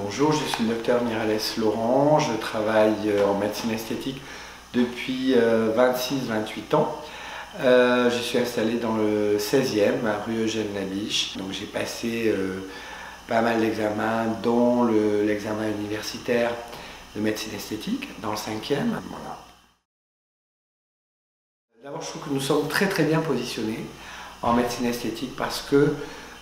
Bonjour, je suis le docteur Miralles Laurent, je travaille en médecine esthétique depuis 26-28 ans. Je suis installé dans le 16e, à rue Eugène Labiche. Donc j'ai passé pas mal d'examens, dont l'examen universitaire de médecine esthétique, dans le 5e. Voilà. D'abord, je trouve que nous sommes très bien positionnés en médecine esthétique parce que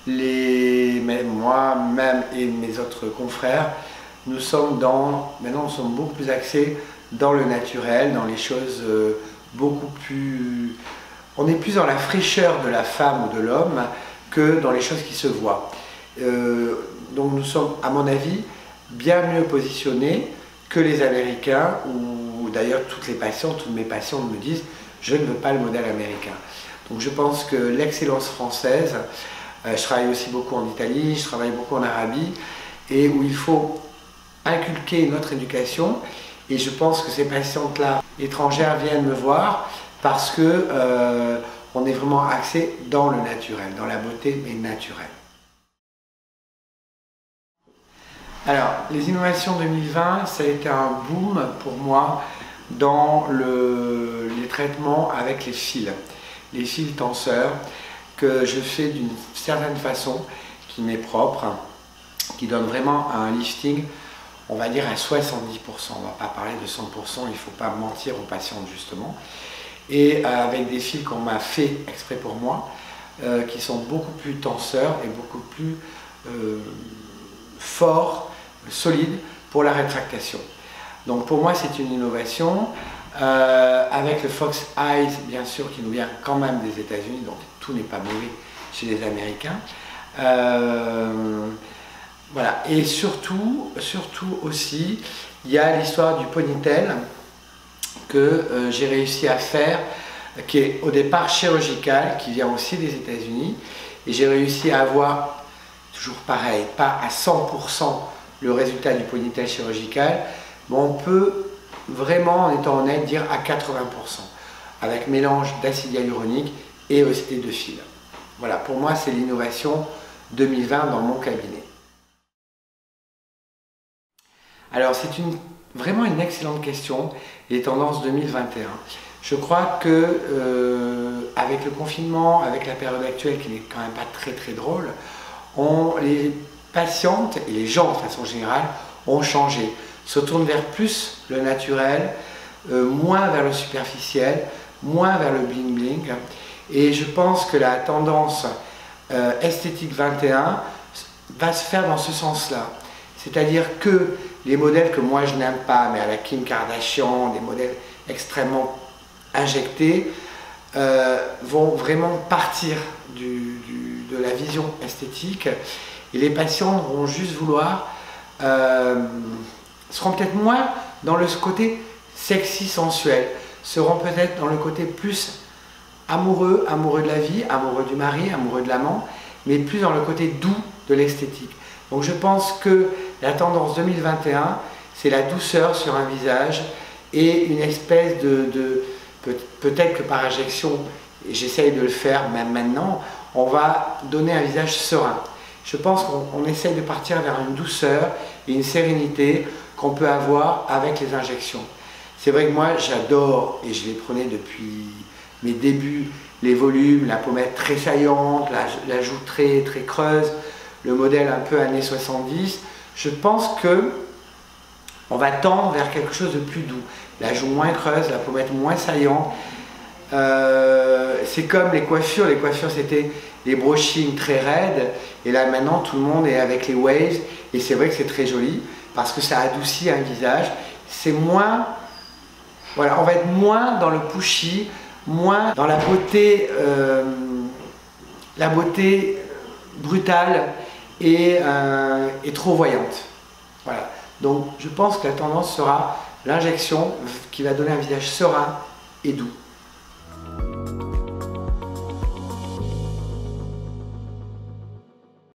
moi-même et mes autres confrères, maintenant nous sommes beaucoup plus axés dans le naturel, dans les choses beaucoup plus... On est plus dans la fraîcheur de la femme ou de l'homme que dans les choses qui se voient. Donc nous sommes, à mon avis, bien mieux positionnés que les Américains, ou d'ailleurs toutes mes patientes me disent « je ne veux pas le modèle américain ». Donc je pense que l'excellence française, je travaille aussi beaucoup en Italie, je travaille beaucoup en Arabie, et où il faut inculquer notre éducation. Et je pense que ces patientes-là, étrangères, viennent me voir parce que on est vraiment axé dans le naturel, dans la beauté, mais naturelle. Alors, les innovations 2020, ça a été un boom pour moi dans les traitements avec les fils tenseurs, que je fais d'une certaine façon, qui m'est propre, qui donne vraiment un lifting, on va dire à 70%, on ne va pas parler de 100%, il ne faut pas mentir aux patientes justement, et avec des fils qu'on m'a fait exprès pour moi, qui sont beaucoup plus tenseurs et beaucoup plus forts, solides pour la rétractation. Donc pour moi c'est une innovation, avec le Fox Eyes bien sûr qui nous vient quand même des États-Unis, donc tout n'est pas mauvais chez les Américains. Voilà. Et surtout aussi, il y a l'histoire du ponytail que j'ai réussi à faire, qui est au départ chirurgical, qui vient aussi des États-Unis, et j'ai réussi à avoir, toujours pareil, pas à 100% le résultat du ponytail chirurgical, mais on peut vraiment, en étant honnête, dire à 80%, avec mélange d'acide hyaluronique et de fil. Voilà, pour moi, c'est l'innovation 2020 dans mon cabinet. Alors, c'est vraiment une excellente question, les tendances 2021. Je crois que avec le confinement, avec la période actuelle qui n'est quand même pas très drôle, les patientes et les gens de façon générale ont changé, se tournent vers plus le naturel, moins vers le superficiel, moins vers le bling bling. Et je pense que la tendance esthétique 21 va se faire dans ce sens-là. C'est-à-dire que les modèles que moi je n'aime pas, mais à la Kim Kardashian, des modèles extrêmement injectés, vont vraiment partir de la vision esthétique. Et les patients vont juste vouloir, seront peut-être moins dans le côté sexy sensuel, seront peut-être dans le côté plus amoureux de la vie, amoureux du mari, amoureux de l'amant, mais plus dans le côté doux de l'esthétique. Donc je pense que la tendance 2021, c'est la douceur sur un visage et une espèce peut-être que par injection, et j'essaye de le faire même maintenant, on va donner un visage serein. Je pense qu'on essaye de partir vers une douceur et une sérénité qu'on peut avoir avec les injections. C'est vrai que moi j'adore, et je les prenais depuis mes débuts, les volumes, la pommette très saillante, la joue très creuse, le modèle un peu années 70. Je pense que on va tendre vers quelque chose de plus doux. La joue moins creuse, la pommette moins saillante. C'est comme les coiffures c'était les brushings très raides, et là maintenant tout le monde est avec les waves, et c'est vrai que c'est très joli, parce que ça adoucit un visage. C'est moins, voilà, on va être moins dans le pushy, moins dans la beauté brutale et trop voyante. Voilà. Donc je pense que la tendance sera l'injection qui va donner un visage serein et doux.